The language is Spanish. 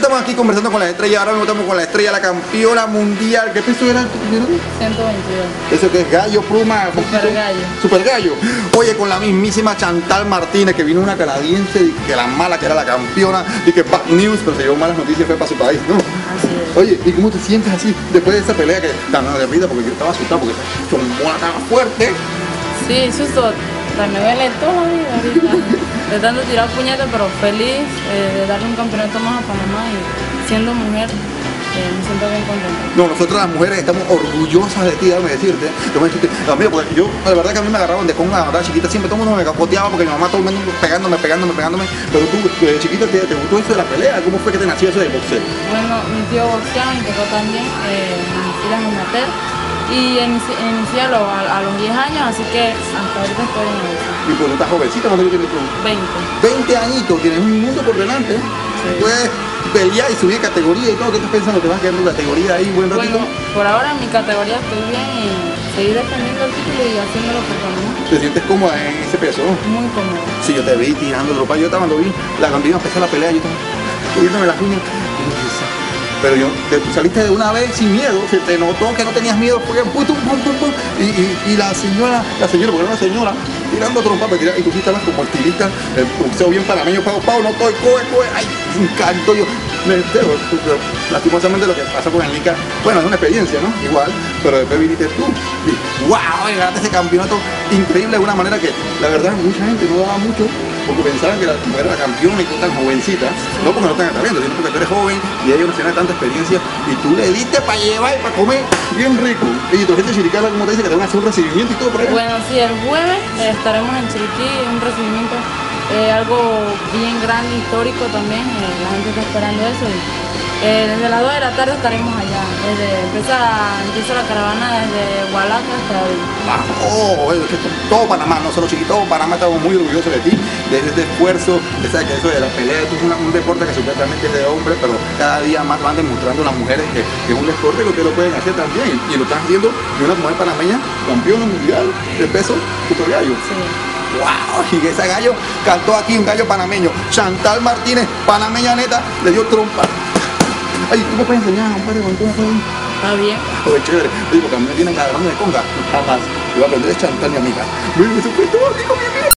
estamos aquí conversando con la estrella. Ahora mismo estamos con la estrella, la campeona mundial. ¿Qué peso era tu primero? 122. ¿Eso que es gallo, pluma? Super gallo. Super gallo. Oye, con la mismísima Chantal Martínez, que vino una canadiense, que la mala, que era la campeona, y que bad news, pero se llevó malas noticias, fue para su país, ¿no? Así es. Oye, ¿y cómo te sientes así después de esa pelea que tan de vida? Porque yo estaba asustado, porque son estaba fuerte. Sí, susto. Me duele toda la vida ahorita. De tanto tirar puñetes, pero feliz de darle un campeonato más a Panamá y siendo mujer. Me siento bien contenta. No, nosotras las mujeres estamos orgullosas de ti, déjame decirte. Amigo, porque yo, la verdad que a mí me agarraban de conga, la verdad, chiquita, siempre todo el mundo me capoteaba porque mi mamá todo el mundo pegándome. Pero tú, de chiquita, ¿te gustó eso de la pelea? ¿Cómo fue que te nació eso de boxeo? Bueno, mi tío boxeaba, mi papá también, mis filas amateur. Y inicié a los 10 años, así que hasta ahorita estoy en el boxeo. Y pues tú estás jovencita, ¿cuánto tienes tú? 20. 20 añitos, tienes un mundo por delante. Sí. Puedes pelear y subir categoría y todo. ¿Qué estás pensando? ¿Te vas a quedar en tu categoría ahí buen ratito? Bueno, por ahora en mi categoría estoy bien y seguir defendiendo el título y haciéndolo por Panamá. ¿Te sientes cómoda en ese peso? Muy cómodo. Sí, yo te vi tirando el ropa. Yo estaba cuando vi la cuando iba a empezar la pelea, yo estaba subiéndome las uñas. Pero tú saliste de una vez sin miedo, se te notó que no tenías miedo, porque pum, pum, pum, pum, y la señora, porque era una señora, tirando trompa, y tú sí estabas como estilista, el boxeo bien panameño, Pau, no estoy, coge, ay, un canto, yo, lastimosamente lo que pasó con el Nica, bueno, es una experiencia, ¿no? Igual, pero después viniste tú, y wow, ganaste ese campeonato increíble de una manera que, la verdad, mucha gente no daba mucho, porque pensaban que la mujer era campeona y tú tan jovencita, no porque no están atraviendo, sino porque tú eres joven y ella no tiene tanta experiencia y tú le diste para llevar y para comer bien rico. Y tu gente chiricana, como te dice, que te van a hacer un recibimiento y todo por ahí. Bueno, sí, el jueves estaremos en Chiriquí, un recibimiento, algo bien grande, histórico también, la gente está esperando eso. Desde las 2 de la tarde estaremos allá, empieza la caravana desde Hualaca hasta hoy. Es que todo Panamá, no solo Chiquito, todo Panamá estamos muy orgullosos de ti, de este esfuerzo, de que eso de la pelea, esto es un deporte que supuestamente es de hombres, pero cada día más van demostrando las mujeres que es un deporte que ustedes lo pueden hacer también, y lo están haciendo de una mujer panameña, campeona mundial de peso super gallo. Sí. ¡Wow! Y ese gallo cantó aquí, un gallo panameño. Chantal Martínez, panameña neta, le dio trompa. Ay, ¿tú me puedes enseñar un par de montones ahí? ¿Está bien? Oye, chévere. Oye, porque a mí me tienen agarrando de conga. Jamás. Yo voy a aprender a Chantal, mi amiga. Mira, eso fue todo, digo, mi amiga.